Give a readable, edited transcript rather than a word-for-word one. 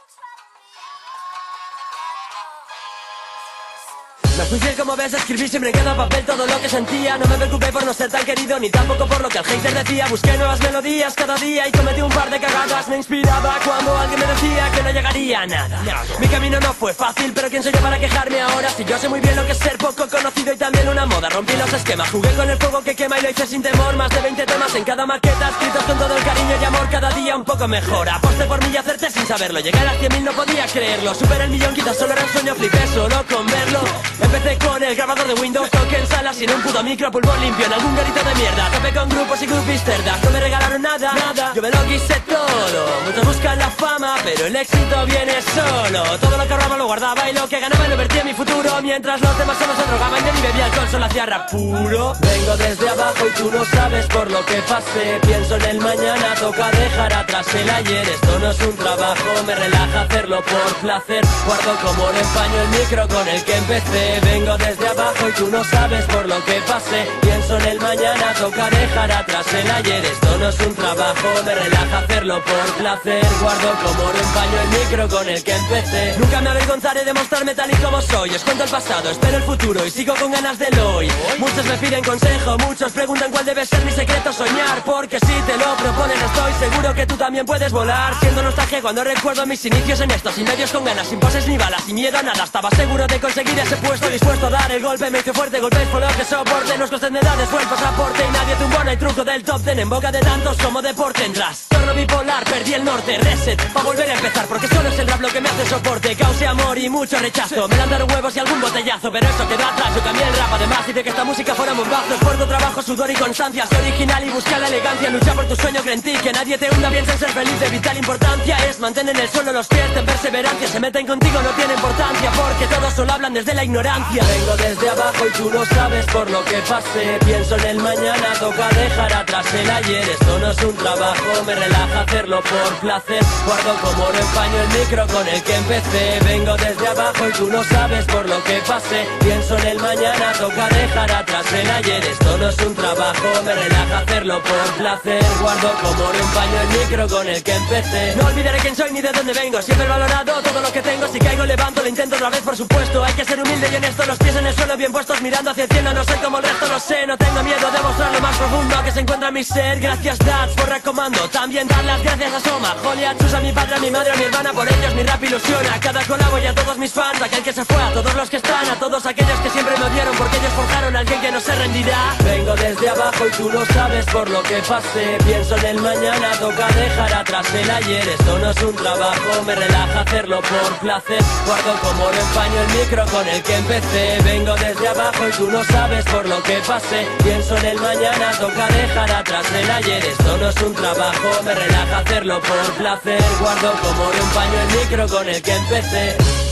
No fui fiel como ves, escribí siempre en cada papel todo lo que sentía. No me preocupé por no ser tan querido, ni tampoco por lo que el hater decía. Busqué nuevas melodías cada día y cometí un par de cagadas. Me inspiraba cuando alguien me decía que no llegaría a nada. Mi camino no fue fácil, pero ¿quién soy yo para quejarme ahora? Si yo sé muy bien lo que es ser poco conocido y también una moda. Rompí los esquemas, jugué con el fuego que quema y lo hice sin temor. Más de 20 temas en cada maqueta, escritos con todo el cariño y amor. Cada día un poco mejor, aposté por mí y acerté sin saberlo. Llegué a las 100.000, no podía creerlo. Superé el millón, quizás solo era un sueño, flipé solo con verlo. Empecé con el grabador de Windows, toqué en salas sin un puto micro, pulmón limpio en algún garito de mierda. Topé con grupos y groupies cerdas, no me regalaron nada, yo me lo quise todo. Muchos buscan la fama, pero el éxito viene solo. Todo lo que ahorraba lo guardaba y lo que ganaba lo invertía en mi futuro. Mientras los demás solo se drogaban, yo ni bebía alcohol, solo hacía rap puro. Vengo desde abajo y tú no sabes por lo que pasé. Pienso en el mañana, toca dejar atrás el ayer. Esto no es un trabajo, me relaja hacerlo por placer. Guardo como oro en paño el micro con el que empecé. Vengo desde abajo y tú no sabes por lo que pasé. Pienso en el mañana, toca dejar atrás el ayer. Esto no es un trabajo, me relaja hacerlo por placer. Guardo como oro en paño el micro con el que empecé. Nunca me avergonzaré de mostrarme tal y como soy. Os cuento el pasado, espero el futuro y sigo con ganas del hoy. Muchos me piden consejo, muchos preguntan cuál debe ser mi secreto. Soñar, porque si te lo proponen estoy seguro que tú también puedes volar. Siendo nostalgia cuando recuerdo mis inicios en esto, sin medios, con ganas, sin poses ni balas, sin miedo a nada. Estaba seguro de conseguir ese puesto, dispuesto a dar el golpe. Me hice fuerte, golpes por lo que soporte. Nos cuestan de edades, fue el pasaporte y nadie tumbó. No hay truco del top ten en boca de tantos como deporte. En trastorno bipolar, perdí el norte. Reset, pa' volver a empezar, porque solo es el rap lo que me hace soporte. Cause amor y mucho rechazo. Me lanzaron huevos y algún botellazo, pero eso quedó atrás. Yo cambié el rap, además hice que esta música fuera un bombazo. Esfuerzo, trabajo, sudor y constancia. Soy original y busca la elegancia. Lucha por tu sueño, cree en ti, que nadie te hunda. Piensa en ser feliz, de vital importancia es mantener en el suelo los pies, ten perseverancia. Se meten contigo, no tiene importancia, porque todos solo hablan desde la ignorancia. Vengo desde abajo y tú no sabes por lo que pasé. Pienso en el mañana, toca dejar atrás el ayer. Esto no es un trabajo, me relaja hacerlo por placer. Guardo como oro en paño el micro con el que empecé. Vengo desde abajo y tú no sabes por lo que pasé. Pienso en el mañana, toca dejar atrás el ayer. Esto no es un trabajo, me relaja hacerlo por placer. Guardo como oro en paño el micro con el que empecé. No olvidaré quién soy ni de dónde vengo, siempre he valorado todo lo que tengo. Si caigo levanto, lo intento otra vez por supuesto. Hay que ser humilde y honesto, los pies en el suelo bien puestos, mirando hacia el cielo. No soy como el resto, lo sé, no tengo miedo de mostrar lo más profundo que se encuentra en mi ser. Gracias Dats por recomando, también dar las gracias a Soma, Jolia, Chus, a mi padre, a mi madre, a mi hermana. Por ellos mi rap ilusiona a cada colabo y a todos mis fans. Aquel que se fue, a todos los que están, a todos aquellos que siempre me odiaron, porque ellos forjaron a alguien que no se rendirá. Vengo desde abajo y tú no sabes por lo que pasé. Pienso en el mañana, toca dejar atrás el ayer. Esto no es un trabajo, me relaja hacerlo por placer. Guardo como oro en paño el micro con el que empecé. Vengo desde abajo y tú no sabes por lo que pasé. Pienso en el mañana, toca dejar atrás el ayer. Esto no es un trabajo, me relaja hacerlo por placer. Guardo como oro en paño el micro con el que empecé.